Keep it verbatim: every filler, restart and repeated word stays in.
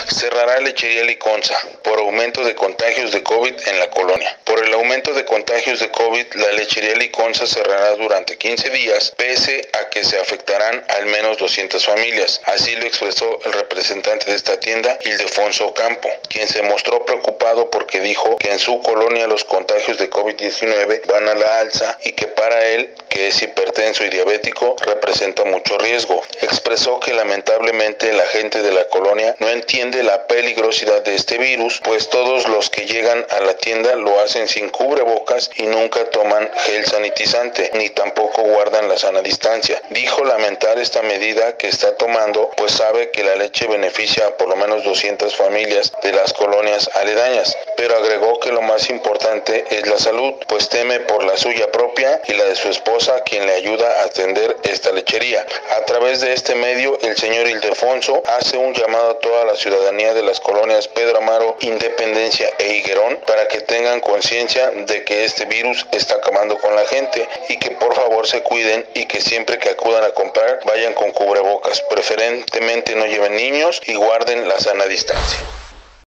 Cerrará lechería Liconza por aumento de contagios de COVID en la colonia. Por el aumento de contagios de COVID, la lechería Liconza cerrará durante quince días, pese a que se afectarán al menos doscientas familias. Así lo expresó el representante de esta tienda, Ildefonso Campo, quien se mostró preocupado porque dijo que en su colonia los contagios de COVID diecinueve van a la alza y que para él, que es hipertenso y diabético, representa mucho riesgo. Expresó que lamentablemente la gente de la colonia no entiende la peligrosidad de este virus, pues todos los que llegan a la tienda lo hacen sin cubrebocas y nunca toman gel sanitizante, ni tampoco guardan la sana distancia. Dijo lamentar esta medida que está tomando, pues sabe que la leche beneficia a por lo menos doscientas familias de las colonias aledañas, pero agregó que lo más importante es la salud, pues teme por la suya propia y la de su esposa, quien le ayuda a atender esta lechería. A través de este medio, el señor Ildefonso hace un llamado a toda la ciudadanía de las colonias Pedro Amaro, Independencia e Higuerón para que tengan conciencia de que este virus está acabando con la gente y que por favor se cuiden y que siempre que acudan a comprar vayan con cubrebocas, preferentemente no lleven niños y guarden la sana distancia.